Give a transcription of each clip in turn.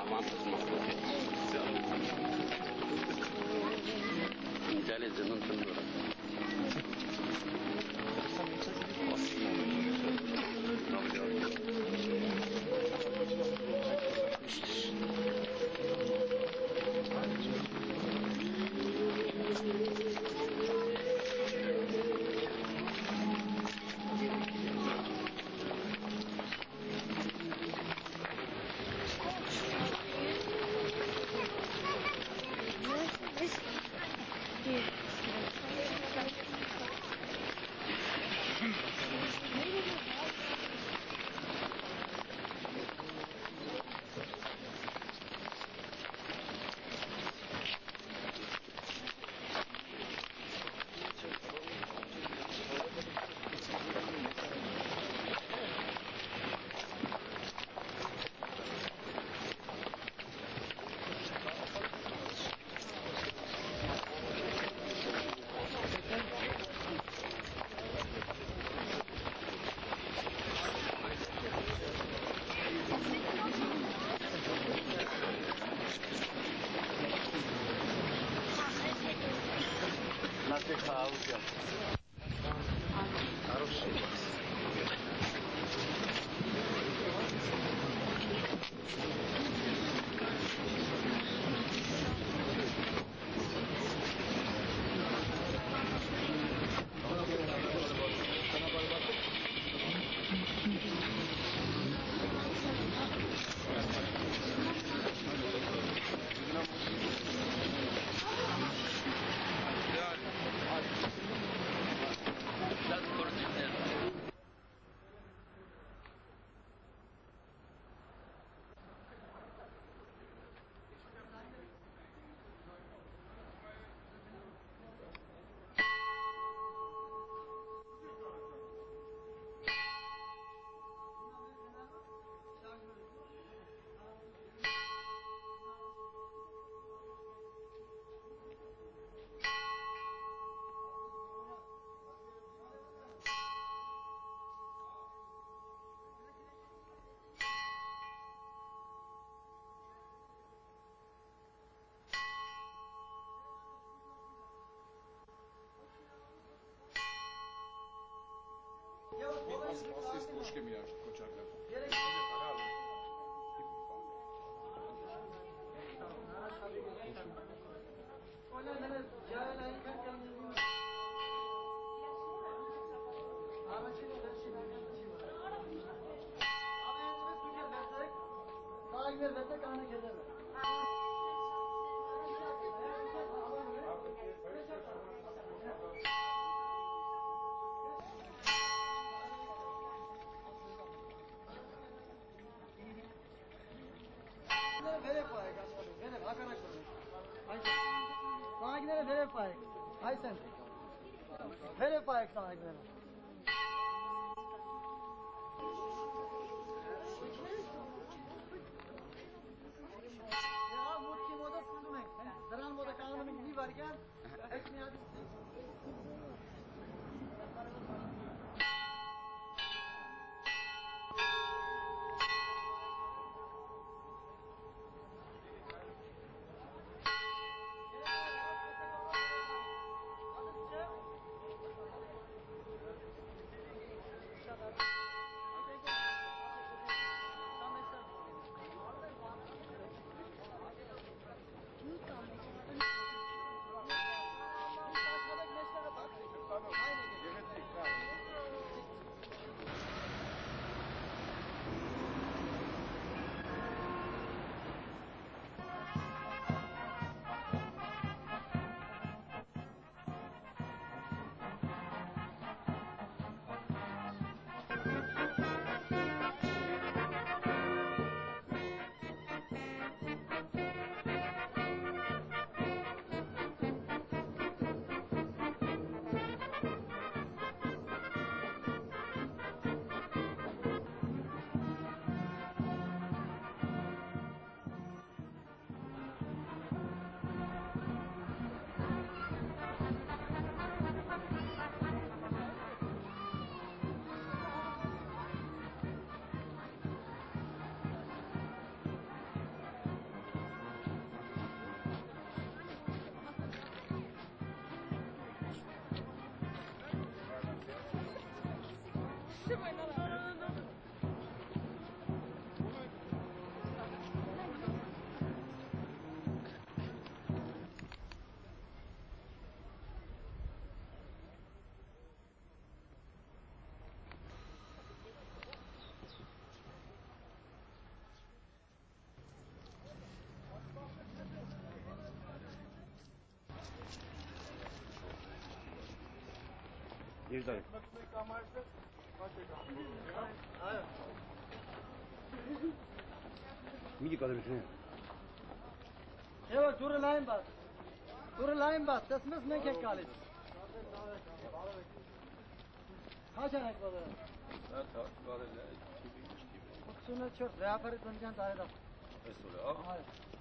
Mantos Mahmut. Italia non tendora. Osti s puškem ja, kočarka. Necdet. Midi kadar bütün. Evet, dur line bas. Dur line bas. Das müssen wir kein Kalis. Kaç ayak var? Evet, var öyle. Kutsuna çok. Rehaperit döneceğim daire da. Mesela. Hayır.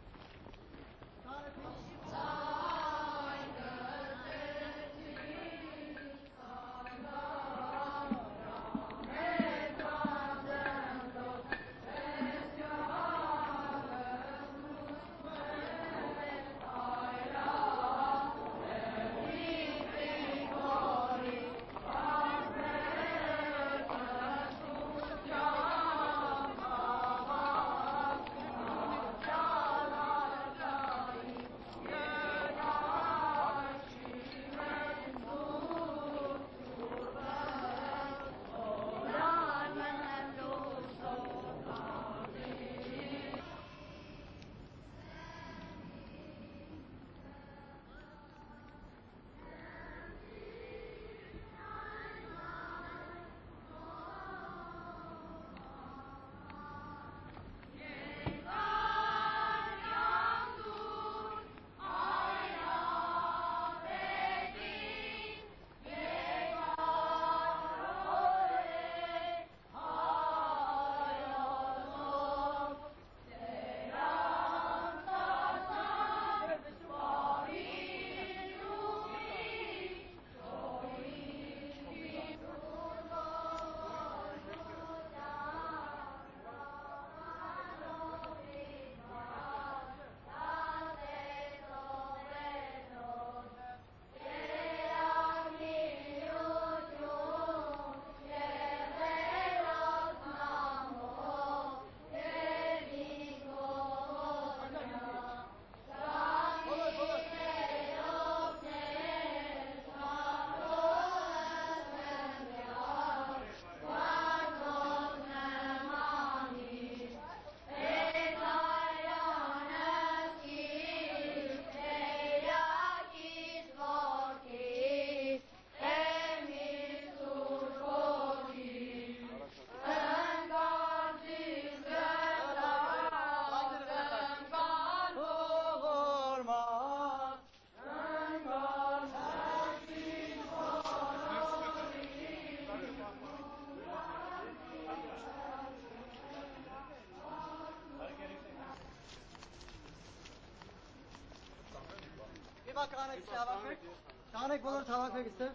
Bir bak kanek tavak. Kanek bulur tavak gitsin.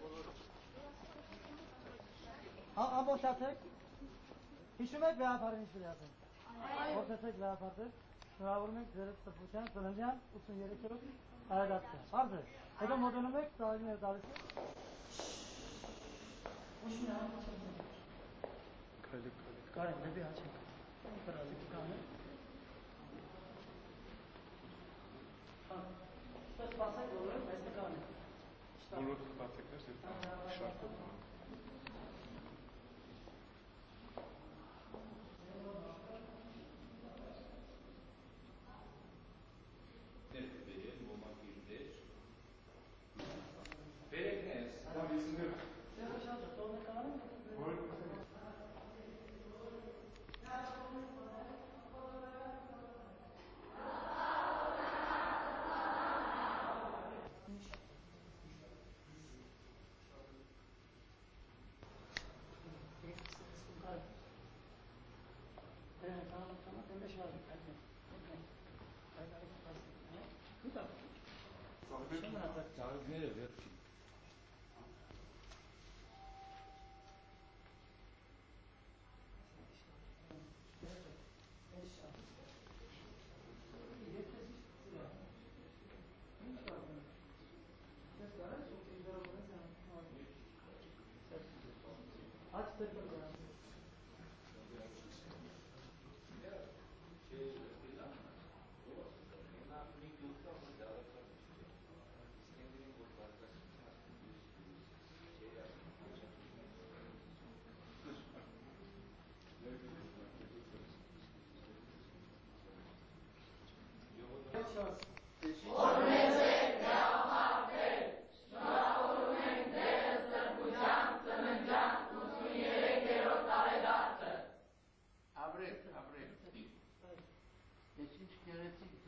Ha boş atık. Hişmet veya parın işi yapın. Ortasak veya parın. Şuna vurmak, zerre sıfırken, sılıncan, usun yeri sürüp, ayak attı. Vardı. Ede modernmek, sağlıcın evdalısı. Usun ya, Kare, ne bir açık. Karazı bir tane. Söz bassak olur, meslek kare. Olur, bahsetlerse şart olur.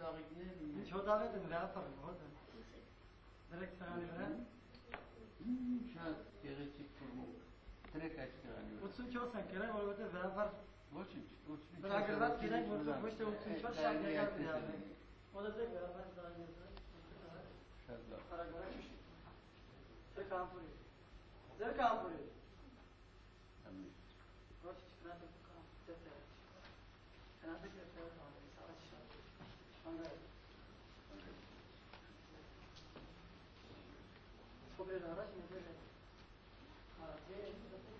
Ինչ հոտավետ են վեհապարին, հոտ են։ Դրեք սեղանի վրա։ Շատ գեղեցիկ ֆորմով։ Դրեք այս սեղանի վրա։ 84 են կերեք, որովհետև վեհապար Ոչինչ, ոչինչ։ Բրագրված կերեք, որովհետև ոչ թե 84 շատ երկար դիալն է։ Մոտեցեք վեհապարի սեղանի վրա։ Շատ լավ։ Հարագարակ շուշի։ Ձեր կամպուրի։ Ձեր կամպուրի։ Ամեն։ Ոչ չկնատը կամ, դեպտեր։ Կնատը դեպտեր համարի, սաղաչ շատ։ Անգայր։ Սոբրեր առաջ մեզեր է։ Հարացի է։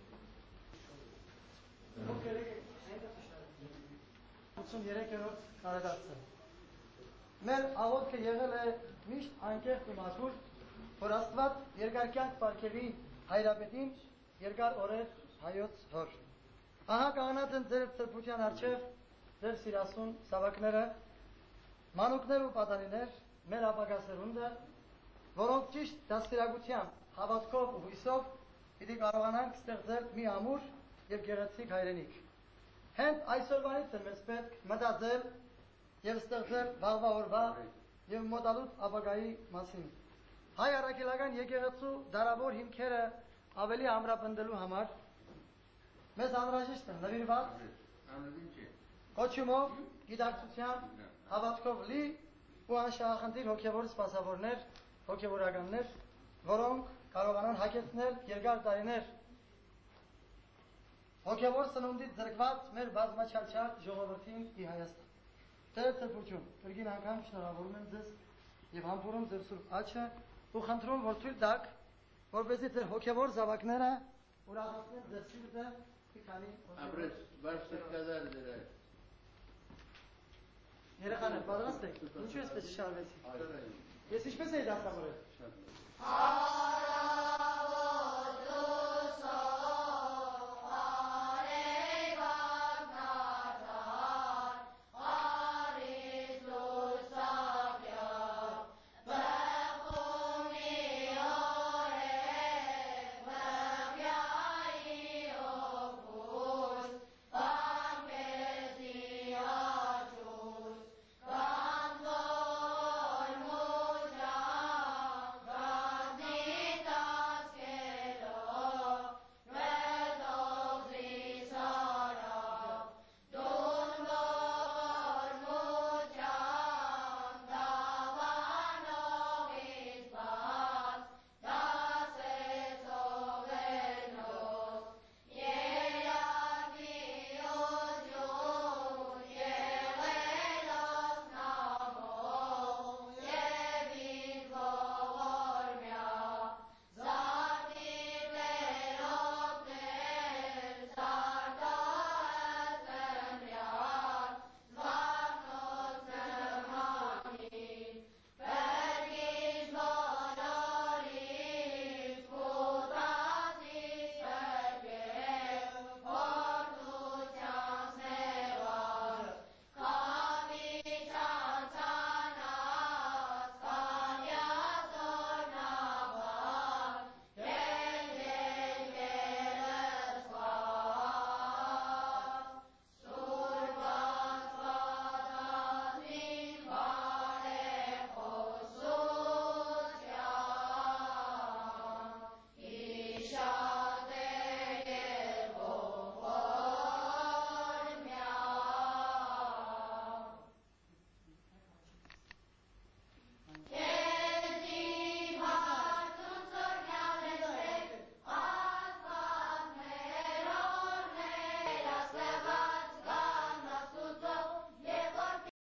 Ով կերեք է, հենտը տշարը։ 83-րդ կարեդացը։ Մեր աղոտքը եղել է միշտ անկեղծ ու մաքուր, որ Աստված երկար կյանք պարգևի հայրապետին, երկար օրեր հայոց հոր։ Ահա կանգնած են ձեր սրբության առջև, ձեր սիրասուն զավակները, մանուկներ ու պատանիներ, մեր ապագա սերունդը, որոնք ճիշտ դաստիարակությամբ, հավատքով ու հույսով պիտի կարողանանք ստեղծել մի ամուր եւ գեղեցիկ հայրենիք։ Հենց այսօրվանից է մեզ պետք մտածել եւ ստեղծել վաղվա օրվա եւ մոտալուտ ապագայի մասին։ Հայ առաքելական եկեղեցու դարավոր հիմքերը ավելի ամրապնդելու համար մեզ անհրաժեշտ է նվիրված կոչումով, գիտակցությամբ, հավատքով լի ու անշահախնդիր հոգևոր սպասավորներ, հոգևորականներ, որոնք կարողանան հագեցնել երկար տարիներ հոգևոր սնունդից զրկված մեր բազմաչարչար ժողովրդին ի Հայաստան։ Տեր ծրբություն, կրգին անգամ շնորհավորում եմ ձեզ եւ համբուրում ձեր սուրբ աչքը ու խնդրում, որ թույլ տաք, որպեսզի ձեր հոգևոր զավակները ուրախացնեն ձեր սիրտը մի քանի Ապրես, բարձր կազար դրա։ Երեխաներ, պատրաստ եք։ Ինչու էսպես շարվեցիք։ Ես ինչպես էի դասավորել։ Շատ լավ։